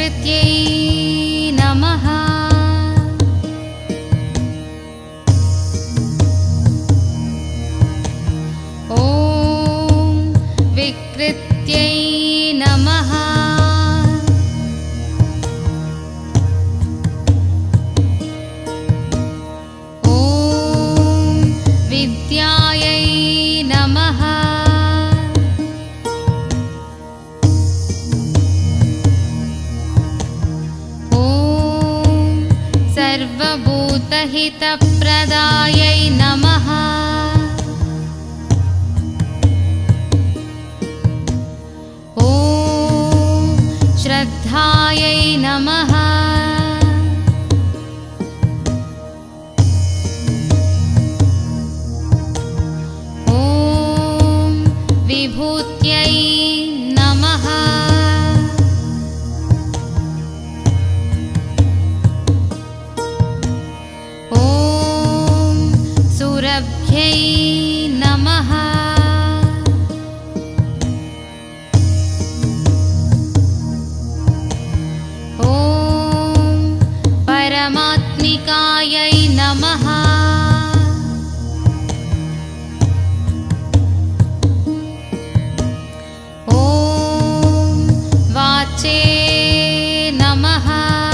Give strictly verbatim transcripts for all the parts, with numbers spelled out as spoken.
विकृत्यै नमः। ॐ विकृत्यै नमः। ॐ विद्यायै नमः। सर्वभूतहितप्रदायै नमः। ॐ श्रद्धायै नमः। ॐ विभूत्यै नमः। सुरभ्यै नमः। ॐ परमात्मिकायै नमः। ॐ वाचे नमः।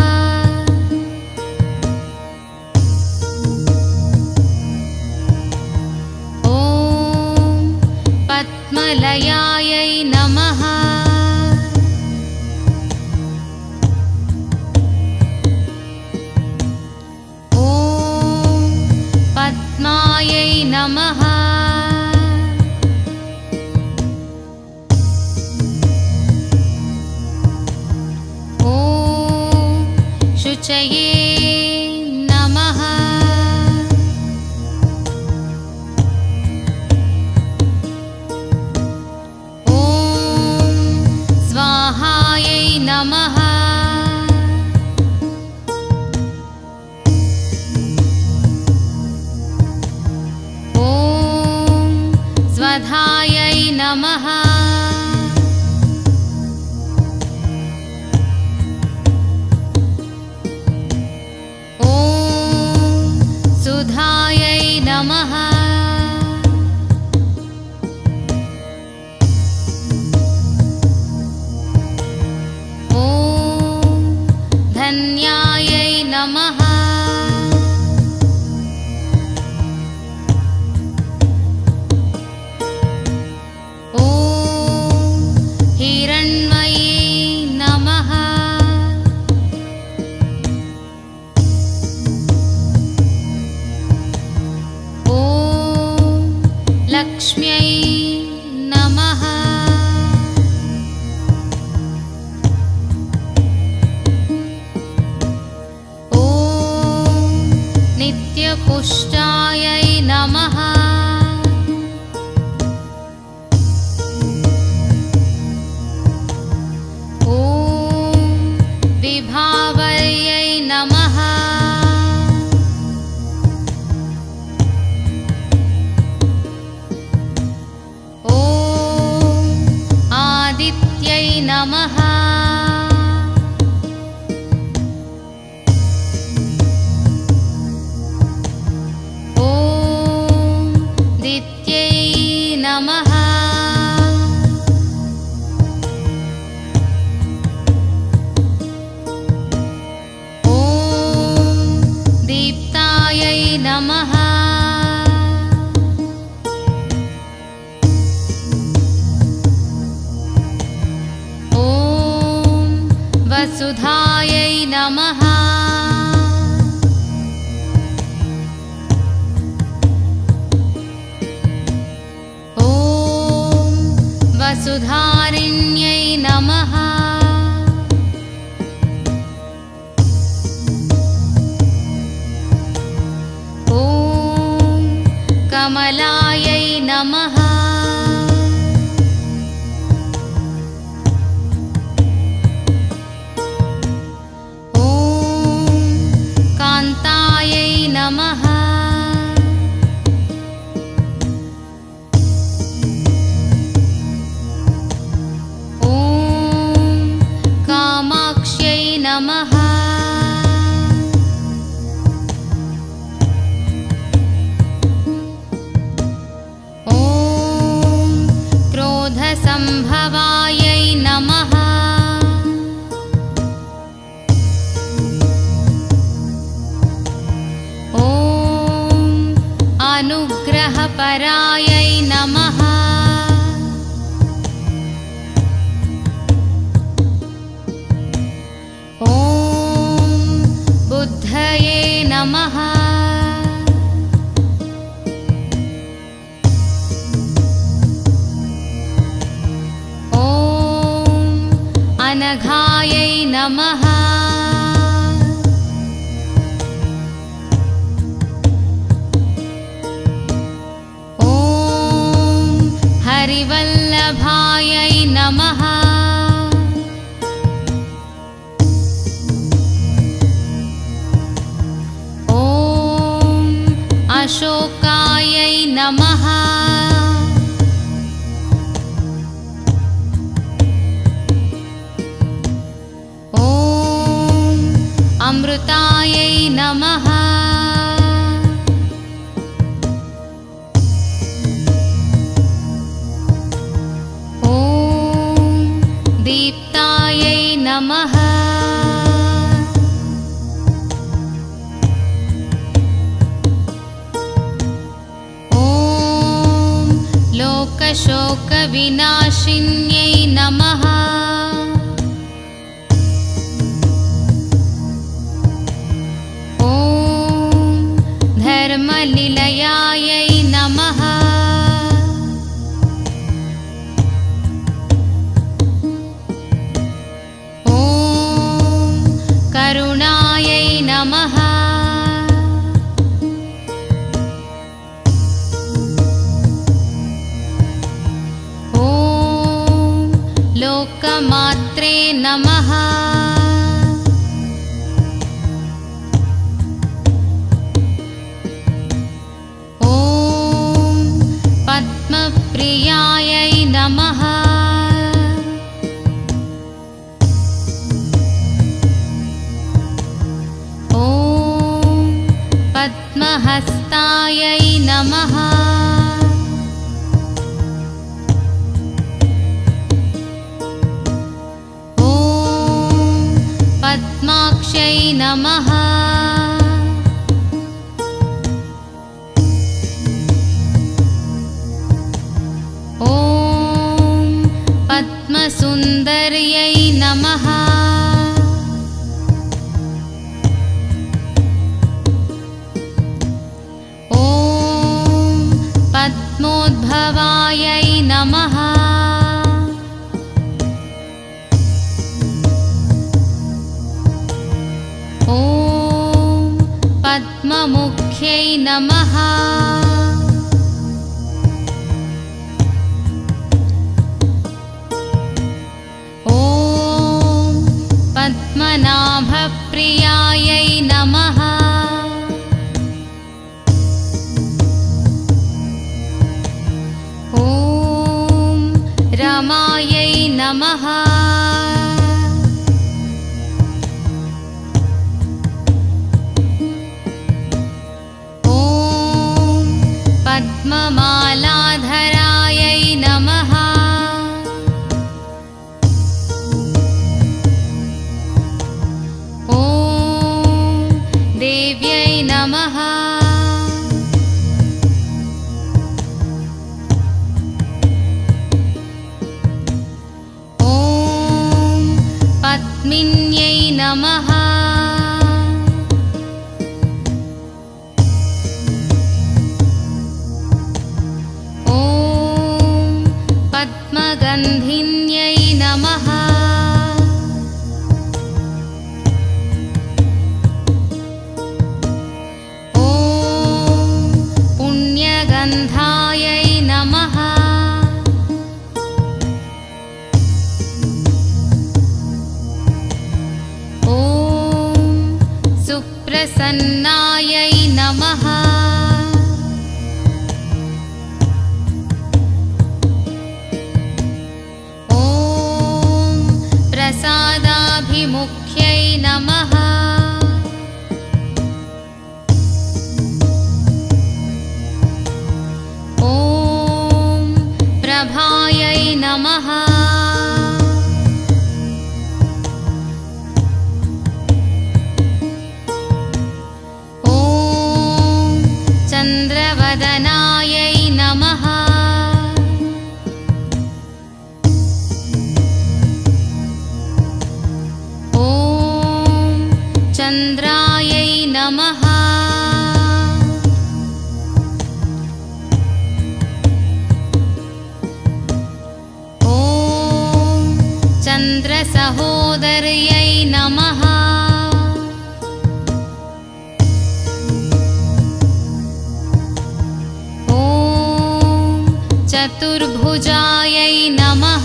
पद्मलयायै नमः। ॐ पद्मायै नमः। ॐ शुचये नमः। नमः। ॐ स्वधायै नमः। ॐ सुधायै नमः। धन्यायै नमः। ॐ हिरण्मयी नमः। ॐ लक्ष्म्यै नमः। नित्यपुष्टायै नमः। ॐ विभावर्यै नमः। ॐ आदित्यै नमः। नमः। ॐ दीप्तायै नमः। ॐ वसुधायै नमः। वसुधारिण्यै नमः। ॐ कमलायै नमः। ॐ परायै नमः। ॐ बुद्धये नमः। ॐ अनघायै नमः। हरिवल्लभायै नमः। ॐ अशोकायै नमः। ॐ अमृतायै नमः। दीप्तायै नमः। ॐ लोकशोकविनाशिन्यै नमः। ॐ धर्मनिलयायै नमः। करुणायै नमः। ॐ लोकमात्रे नमः। ॐ पद्मप्रियायै नमः। पद्महस्तायै नमः। ॐ पद्माक्ष्यै नमः। ॐ पद्मसुन्दर्यै नमः। पद्मोद्भवायै नमः। ॐ पद्ममुख्यै नमः। ॐ पद्मनाभप्रियायै नमः। रमायै नमः। ॐ पद्ममालाधरायै नमः। ॐ देव्यै नमः। पद्मिन्यै नमः। ॐ पद्मगन्धिन्यै नमः। ॐ पुण्यगन्धायै नमः। प्रसन्नायै नमः। ॐ प्रसादाभिमुख्यै नमः। ॐ प्रभायै नमः। चन्द्रवदनायै नमः। चन्द्रायै नमः। ॐ चन्द्रसहोदर्यै नमः। ॐ चतुर्भुजायै नमः।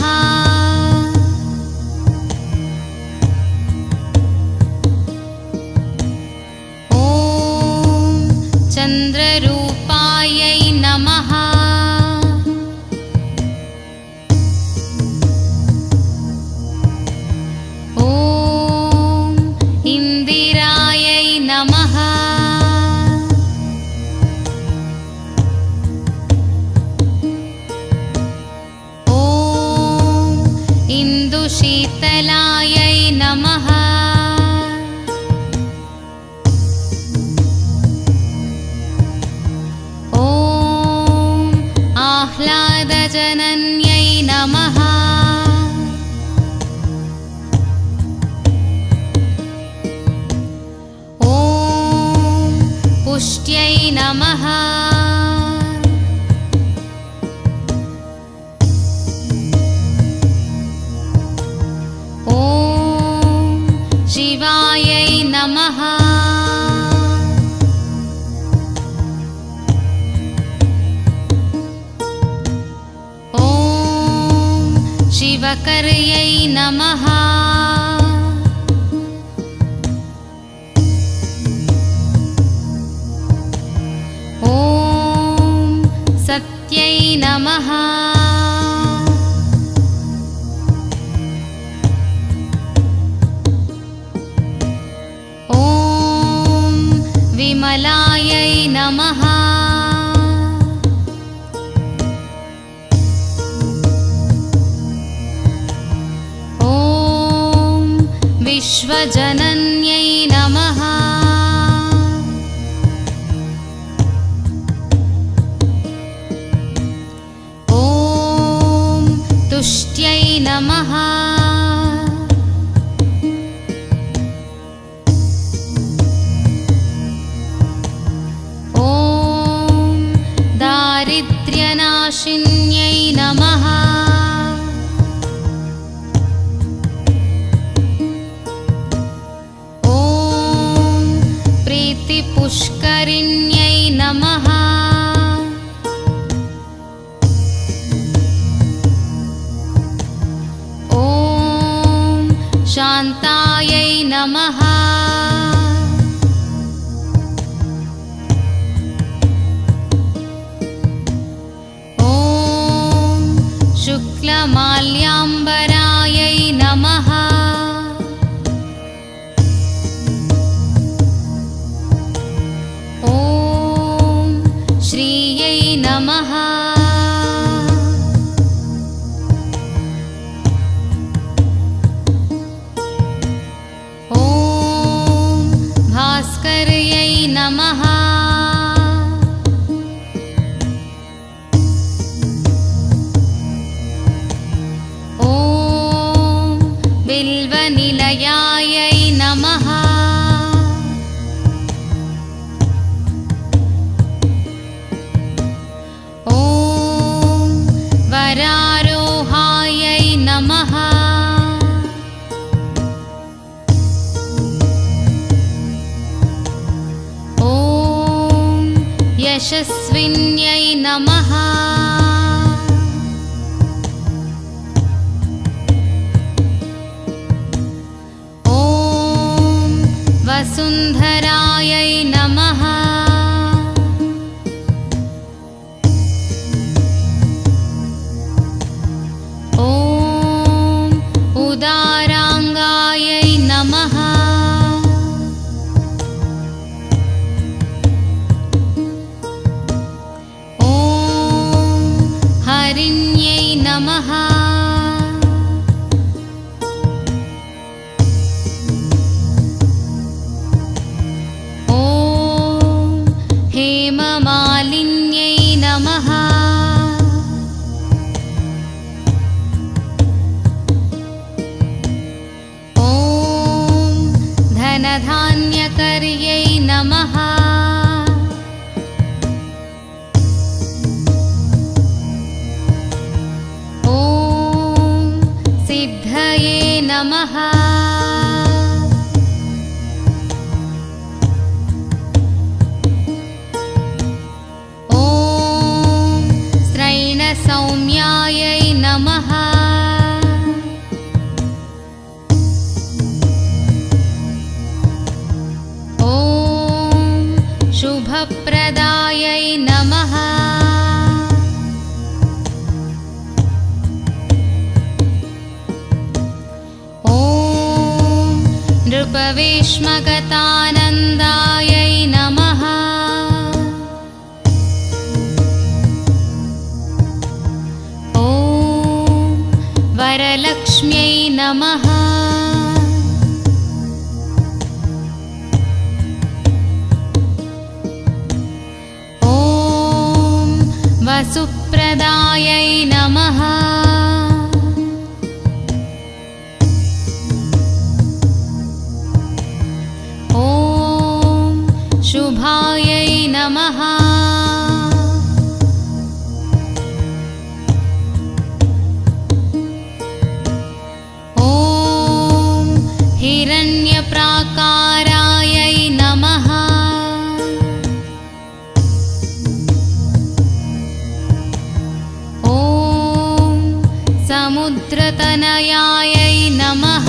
चन्द्ररूपायै नमः। ॐ इन्दिरायै नमः। ॐ इन्दुशीतलायै नमः। आह्लादजनन्यै नमः। ॐ पुष्ट्यै नमः। ॐ शिवायै नमः। शिवकर्यै नमः। ॐ सत्यै नमः। ॐ विमलायै नमः। विश्वजनन्यै नमः। ॐ तुष्ट्यै नमः। ॐ दारिद्र्यनाशिन्यै नमः। पुष्करिण्यै नमः। ॐ शान्तायै नमः। ॐ शुक्लमाल्याम्बरायै नमः। श्रियै नमः। ॐ भास्कर्यै नमः। ॐ बिल्वनिलयायै नमः। वरारोहायै नमः। ॐ यशस्विन्यै नमः। ॐ वसुन्धरायै नमः। उदाराङ्गायै नमः। ॐ हरिण्यै नमः। ॐ हेममालिन्यै नमः। ॐ धनधान्य नमः। ॐ सिद्धये नमः। सौम्यायै नमः। ॐ शुभप्रदायै नमः। ॐ नृपवेश्मगतानन्दायै नमः। वरलक्ष्म्यै नमः। ॐ वसुप्रदायै नमः। ॐ शुभायै नमः। हिरण्यप्राकारायै नमः। ॐ समुद्रतनयायै नमः।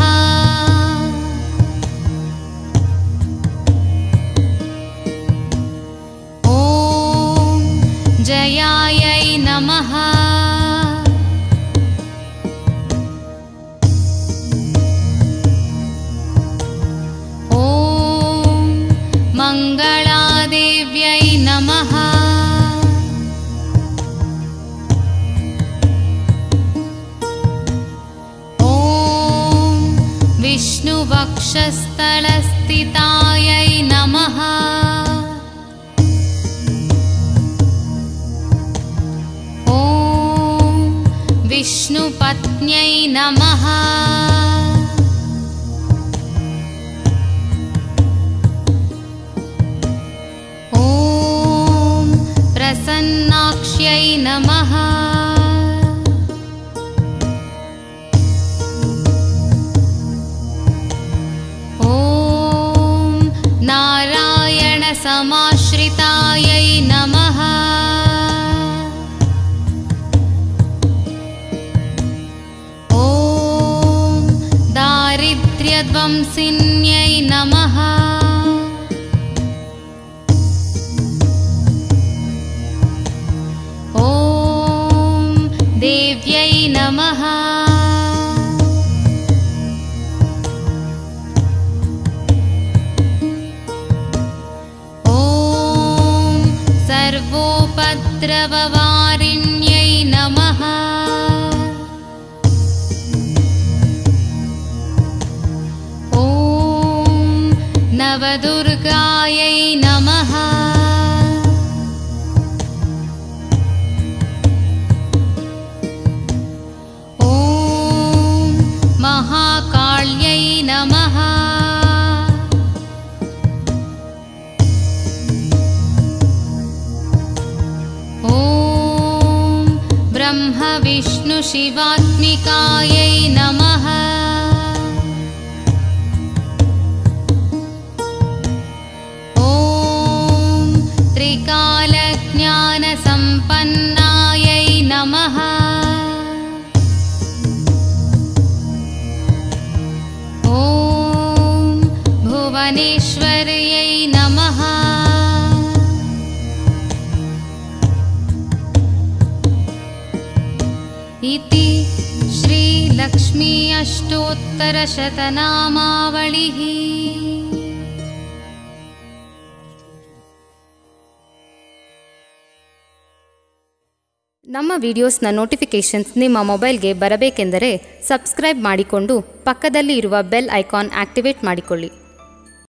ॐ जयायै नमः। मङ्गलादेव्यै नमः। ॐ विष्णुवक्षस्थलस्थितायै नमः। ॐ विष्णुपत्न्यै नमः। प्रसन्नाक्ष्यै नमः। ॐ नारायणसमाश्रितायै नमः। ॐ दारिद्र्यध्वंसिन्यै नमः। देव्यै नमः। ॐ सर्वोपद्रववारिण्यै नमः। ॐ नवदुर्गायै नमः। महाकाल्यै नमः। ॐ ब्रह्मविष्णुशिवात्मिकायै नमः। ॐ त्रिकालज्ञानसम्पन्नायै नमः। भुवनेश्वर्यै नमः। इति श्रीलक्ष्मी अष्टोत्तरशतनामावलिः। ನಮ್ಮ ವಿಡಿಯೋಸ್ನ ನೋಟಿಫಿಕೇಷನ್ಸ್ ನಿಮ್ಮ ಮೊಬೈಲ್ಗೆ ಬರಬೇಕೆಂದರೆ ಸಬ್ಸ್ಕ್ರೈಬ್ ಮಾಡಿಕೊಂಡು ಪಕ್ಕದಲ್ಲಿ ಇರುವ ಬೆಲ್ ಐಕಾನ್ ಆಕ್ಟಿವೇಟ್ ಮಾಡಿಕೊಳ್ಳಿ.